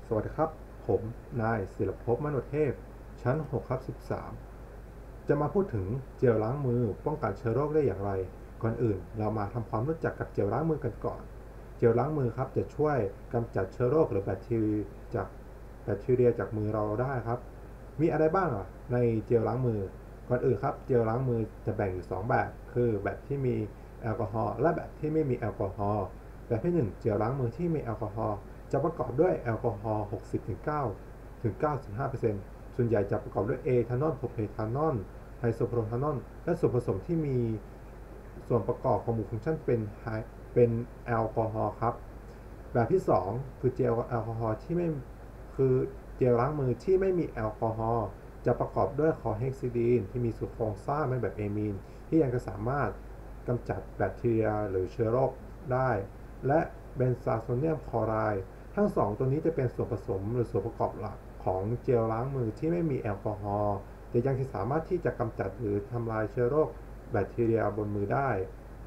สวัสดีครับผมนายศิลภพมโนเทพชั้น6/13จะมาพูดถึงเจลล้างมือป้องกันเชื้อโรคได้อย่างไรก่อนอื่นเรามาทำความรู้จักกับเจลล้างมือกันก่อนเจลล้างมือครับจะช่วยกำจัดเชื้อโรคหรือแบคทีเรียจากมือเราได้ครับมีอะไรบ้างในเจลล้างมือก่อนอื่นครับเจลล้างมือจะแบ่งอยู่2แบบคือแบบที่มีแอลกอฮอล์และแบบที่ไม่มีแอลกอฮอล์แบบที่1เจลล้างมือที่มีแอลกอฮอล์จะประกอบด้วยแอลกอฮอล์60-95%ส่วนใหญ่จะประกอบด้วยเอทานอลโพรเพทานอลไฮโซโพรทานอลและส่วนผสมที่มีส่วนประกอบของหมู่ฟังก์ชันเป็นแอลกอฮอล์ครับแบบที่2คือเจลแอลกอฮอล์ที่ไม่คือเจลล้างมือที่ไม่มีแอลกอฮอล์จะประกอบด้วยคลอเฮกซิดีนที่มีสูตรโครงสร้างเป็นแบบเอมีนที่ยังจะสามารถกำจัดแบคทีเรียหรือเชื้อโรคได้และเบนซาโซเนียมคลอไรด์ทั้งสองตัวนี้จะเป็นส่วนผสมหรือส่วนประกอบหลักของเจลล้างมือที่ไม่มีแอลกอฮอล์แต่ยังสามารถที่จะกำจัดหรือทำลายเชื้อโรคแบคทีเรียบนมือได้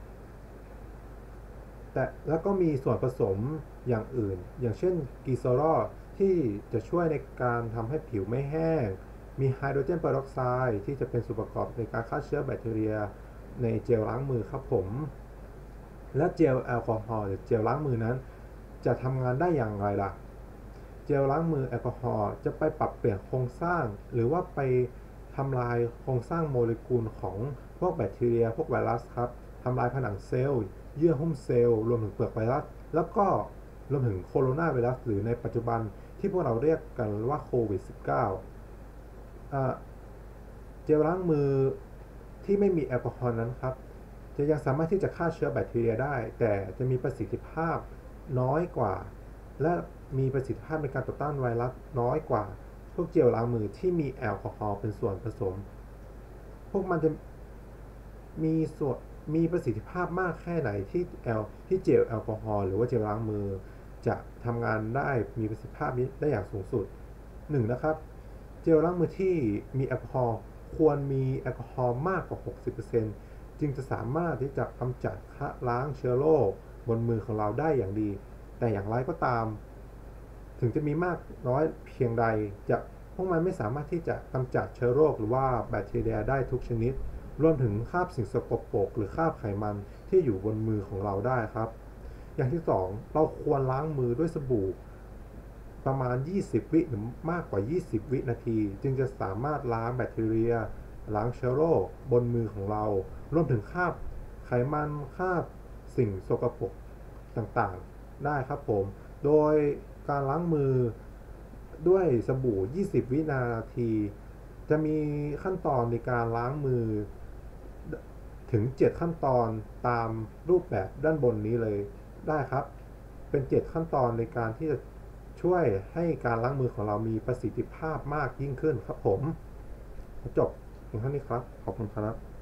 แต่แล้วก็มีส่วนผสมอย่างอื่นอย่างเช่นกีโซรอลที่จะช่วยในการทำให้ผิวไม่แห้งมีไฮโดรเจนเปอร์ออกไซด์ที่จะเป็นส่วนประกอบในการฆ่าเชื้อแบคทีเรียในเจลล้างมือครับผมและเจลแอลกอฮอล์หรือเจลล้างมือนั้นจะทำงานได้อย่างไรล่ะ เจลล้างมือแอลกอฮอล์จะไปปรับเปลี่ยนโครงสร้างหรือว่าไปทำลายโครงสร้างโมเลกุลของพวกแบคทีเรียพวกไวรัสครับทำลายผนังเซลล์เยื่อหุ้มเซลล์รวมถึงเปลือกไวรัสแล้วก็รวมถึงโคโรนาไวรัสหรือในปัจจุบันที่พวกเราเรียกกันว่าโควิด -19 อ่าเจลล้างมือที่ไม่มีแอลกอฮอล์นั้นครับจะยังสามารถที่จะฆ่าเชื้อแบคทีเรียได้แต่จะมีประสิทธิภาพน้อยกว่า และมีประสิทธิภาพในการต่อต้านไวรัสน้อยกว่าพวกเจลล้างมือที่มีแอลกอฮอล์เป็นส่วนผสมพวกมันจะมีส่วนมีประสิทธิภาพมากแค่ไหนที่เจลแอลกอฮอล์หรือว่าเจลล้างมือจะทำงานได้มีประสิทธิภาพนี้ได้อย่างสูงสุด1นะครับเจลล้างมือที่มีแอลกอฮอล์ควรมีแอลกอฮอล์มากกว่า 60%จึงจะสามารถที่จะกำจัดล้างเชื้อโรคบนมือของเราได้อย่างดีแต่อย่างไรก็ตาม ถึงจะมีมากน้อยเพียงใดจะพวกมันไม่สามารถที่จะกำจัดเชื้อโรคหรือว่าแบคทีเรียได้ทุกชนิดรวมถึงคราบสิ่งสกปรกหรือคราบไขมันที่อยู่บนมือของเราได้ครับอย่างที่2เราควรล้างมือด้วยสบู่ประมาณ20วิหรือมากกว่า20วินาทีจึงจะสามารถล้างแบคทีเรียล้างเชื้อโรคบนมือของเรารวมถึงคราบไขมันคราบสิ่งสกปรกต่างๆได้ครับผม โดยการล้างมือด้วยสบู่20วินาทีจะมีขั้นตอนในการล้างมือถึง7ขั้นตอนตามรูปแบบด้านบนนี้เลยได้ครับเป็น7ขั้นตอนในการที่จะช่วยให้การล้างมือของเรามีประสิทธิภาพมากยิ่งขึ้นครับผมจบเพียงเท่านี้ครับขอบคุณครับ